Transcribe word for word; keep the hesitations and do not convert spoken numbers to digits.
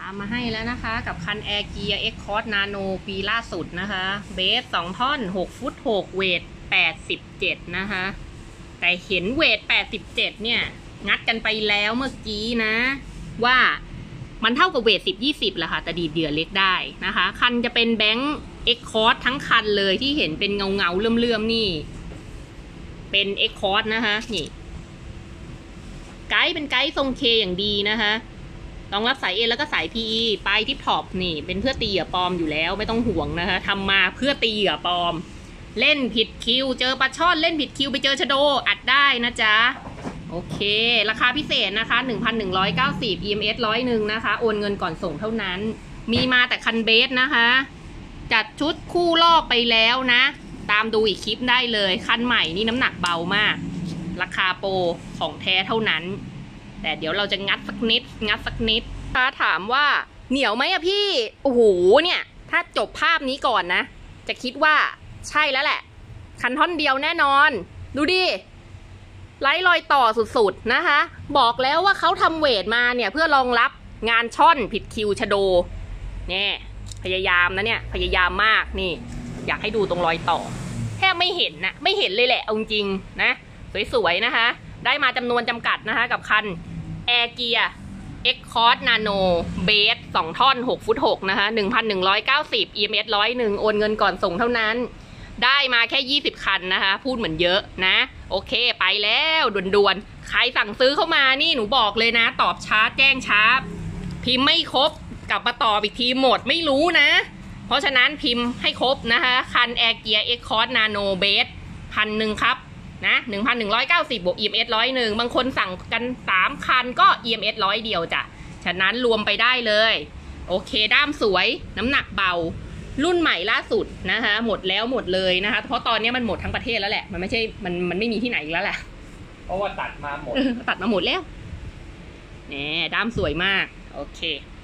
ามมาให้แล้วนะคะกับคัน Air Gear X Cross Nano ปีล่าสุดนะคะเบสสองท่อนหกฟุตหกเวทแปดสิบเจ็ดนะคะแต่เห็นเวทแปดสิบเจ็ดเนี่ยงัดกันไปแล้วเมื่อกี้นะว่ามันเท่ากับเวทสิบ ยี่สิบแหละค่ะแต่ดีดเดือเล็กได้นะคะคันจะเป็นแบงค์ X Cross ทั้งคันเลยที่เห็นเป็นเงาเงาเลื่อมๆนี่เป็น X Cross นะคะนี่ไกด์เป็นไกด์ทรงเคอย่างดีนะคะรองรับสาย A แล้วก็สาย พี อี ปลายทิปท็อปนี่เป็นเพื่อตีเหยื่อปลอมอยู่แล้วไม่ต้องห่วงนะคะทำมาเพื่อตีเหยื่อปลอมเล่นผิดคิวเจอปลาช่อนเล่นผิดคิวไปเจอชะโดอัดได้นะจ๊ะโอเคราคาพิเศษนะคะ หนึ่งพันหนึ่งร้อยเก้าสิบ อี เอ็ม เอส ร้อยหนึ่งนะคะโอนเงินก่อนส่งเท่านั้นมีมาแต่คันเบสนะคะจัดชุดคู่ลอกไปแล้วนะตามดูอีกคลิปได้เลยคันใหม่นี่น้ำหนักเบามากราคาโปรของแท้เท่านั้นแต่เดี๋ยวเราจะงัดสักนิดงัดสักนิดถ้าถามว่าเหนียวไหมอะพี่โอ้โหเนี่ยถ้าจบภาพนี้ก่อนนะจะคิดว่าใช่แล้วแหละคันท่อนเดียวแน่นอนดูดิไร้รอยต่อสุดๆนะคะบอกแล้วว่าเขาทำเวทมาเนี่ยเพื่อรองรับงานช่อนผิดคิวชะโดเนี่ยพยายามนะเนี่ยพยายามมากนี่อยากให้ดูตรงรอยต่อแทบไม่เห็นนะไม่เห็นเลยแหละเอาจริงนะสวยๆนะคะได้มาจำนวนจำกัดนะคะกับคัน Air Gear X Cross Nano Base สองท่อนหกฟุตหกนะคะ หนึ่งพันหนึ่งร้อยเก้าสิบ อี เอ็ม เอส ร้อยหนึ่งโอนเงินก่อนส่งเท่านั้นได้มาแค่ยี่สิบคันนะคะพูดเหมือนเยอะนะโอเคไปแล้วด่วนๆใครสั่งซื้อเข้ามานี่หนูบอกเลยนะตอบช้าแจ้งช้าพิมพ์ไม่ครบกลับมาตอบอีกทีหมดไม่รู้นะเพราะฉะนั้นพิมพ์ให้ครบนะคะคัน Air Gear X Cross Nano Base พันหนึ่งครับนะ หนึ่งพันหนึ่งร้อยเก้าสิบ บวก อี เอ็ม เอส ร้อยหนึ่งบางคนสั่งกันสามคันก็ อี เอ็ม เอส ร้อยเดียวจ้ะฉะนั้นรวมไปได้เลยโอเคด้ามสวยน้ำหนักเบารุ่นใหม่ล่าสุดนะคะหมดแล้วหมดเลยนะคะเพราะตอนนี้มันหมดทั้งประเทศแล้วแหละมันไม่ใช่มันมันไม่มีที่ไหนอีกแล้วแหละเพราะว่าตัดมาหมดตัดมาหมดแล้วเนี่ยด้ามสวยมากโอเค